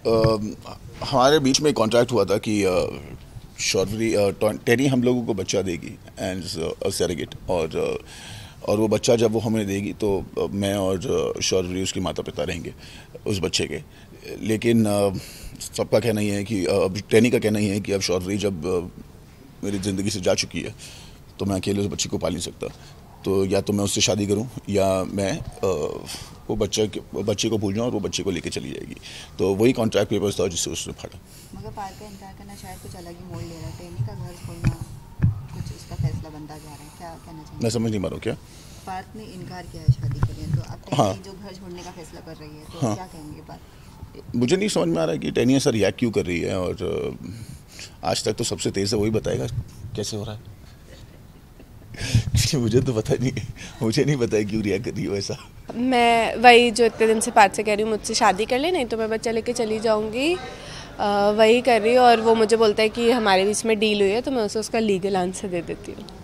हमारे बीच में कॉन्ट्रैक्ट हुआ था कि शॉर्वरी टेनी हम लोगों को बच्चा देगी एंड सरेगेट, और वो बच्चा जब वो हमें देगी तो मैं और शॉर्वरी उसके माता पिता रहेंगे उस बच्चे के। लेकिन सबका कहना ही है कि अब टेनी का कहना ही है कि अब शॉर्वरी जब मेरी ज़िंदगी से जा चुकी है तो मैं अकेले उस बच्चे को पाल नहीं सकता, तो या तो मैं उससे शादी करूं या मैं वो बच्चे को भूल जाऊं और वो बच्चे को लेके चली जाएगी। तो वही कॉन्ट्रैक्ट पेपर्स था जिससे उसने फाड़ा। मगर पार्थ का इनकार करना शायद कुछ अलग ही मोड़ ले रहा है। टेनी का घर छोड़ना कुछ उसका फैसला बनता जा रहा है, क्या कहना चाहिए? मैं समझ नहीं पा रहा हूँ क्या। पार्थ ने इनकार किया है शादी के लिए, तो अब टेनी हाँ जो घर छोड़ने का फैसला कर रही है, तो हाँ, क्या कहेंगे बात? मुझे नहीं समझ में आ रहा है कि टेनी ऐसा रिएक्ट क्यों कर रही है, और आज तक तो सबसे तेज़ है वही बताएगा कैसे हो रहा है। मुझे तो पता नहीं, मुझे नहीं पता है क्यों रिएक्ट कर रही हो ऐसा। मैं वही जो इतने दिन से पार्थ से कह रही हूँ मुझसे शादी कर ले, नहीं तो मैं बच्चा लेके चली जाऊँगी, वही कर रही हूँ। और वो मुझे बोलता है कि हमारे बीच में डील हुई है, तो मैं उसे उसका लीगल आंसर दे देती हूँ।